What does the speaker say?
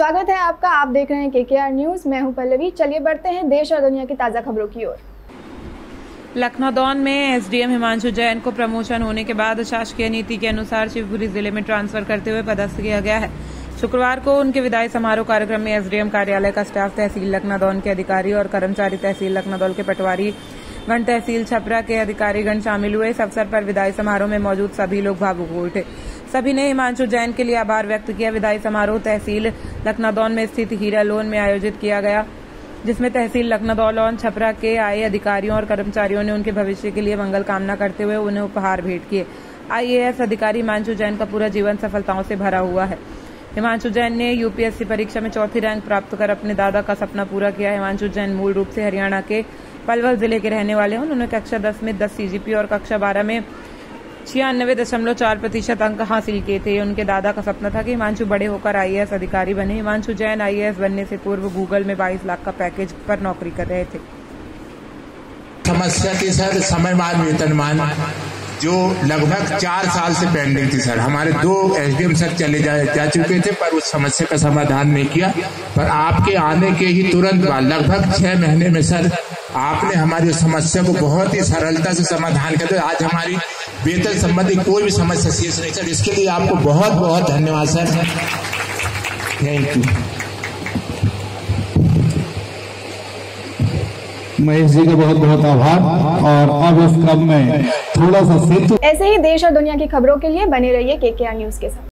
स्वागत है आपका। आप देख रहे हैं केकेआर न्यूज। मैं हूं पल्लवी। चलिए बढ़ते हैं देश और दुनिया की ताजा खबरों की ओर। लखनऊ में एसडीएम हिमांशु जैन को प्रमोशन होने के बाद शासकीय नीति के अनुसार शिवपुरी जिले में ट्रांसफर करते हुए पदस्थ किया गया है। शुक्रवार को उनके विदाई समारोह कार्यक्रम में एसडीएम कार्यालय का स्टाफ, तहसील लखनऊ के अधिकारी और कर्मचारी, तहसील लखनऊ के पटवारी गण, तहसील छपरा के अधिकारीगण शामिल हुए। इस अवसर पर विदाई समारोह में मौजूद सभी लोग भावुक हो उठे। सभी ने हिमांशु जैन के लिए आभार व्यक्त किया। विदाई समारोह तहसील लखनऊ में स्थित हीरा लोन में आयोजित किया गया, जिसमें तहसील लखनऊ लोन छपरा के आए अधिकारियों और कर्मचारियों ने उनके भविष्य के लिए मंगल कामना करते हुए उन्हें उपहार भेंट किए। आईएएस अधिकारी हिमांशु जैन का पूरा जीवन सफलताओं से भरा हुआ है। हिमांशु जैन ने यूपीएससी परीक्षा में चौथी रैंक प्राप्त कर अपने दादा का सपना पूरा किया। हिमांशु जैन मूल रूप से हरियाणा के पलवल जिले के रहने वाले हैं। उन्होंने कक्षा 10 में 10 सीजीपी और कक्षा 12 में 96.4% अंक हासिल किए थे। उनके दादा का सपना था कि हिमांशु बड़े होकर आईएएस अधिकारी बने। हिमांशु जैन आईएएस बनने से पूर्व गूगल में 22 लाख का पैकेज पर नौकरी कर रहे थे। समस्या थी सर समयमान वेतनमान, जो लगभग 4 साल से पेंडिंग थी सर। हमारे 2 एसडीएम सर चले जा चुके थे, पर उस समस्या का समाधान नहीं किया। पर आपके आने के ही तुरंत बाद लगभग 6 महीने में सर आपने हमारी समस्या को बहुत ही सरलता से समाधान कर दिया। आज हमारी वेतन संबंधी कोई भी समस्या शेष नहीं सर। इसके लिए आपको बहुत बहुत धन्यवाद sir. Thank you. Mahesh ji का बहुत बहुत आभार। और अब इस क्रम में थोड़ा सा सेतु। ऐसे ही देश और दुनिया की खबरों के लिए बने रहिए केकेआर न्यूज के साथ।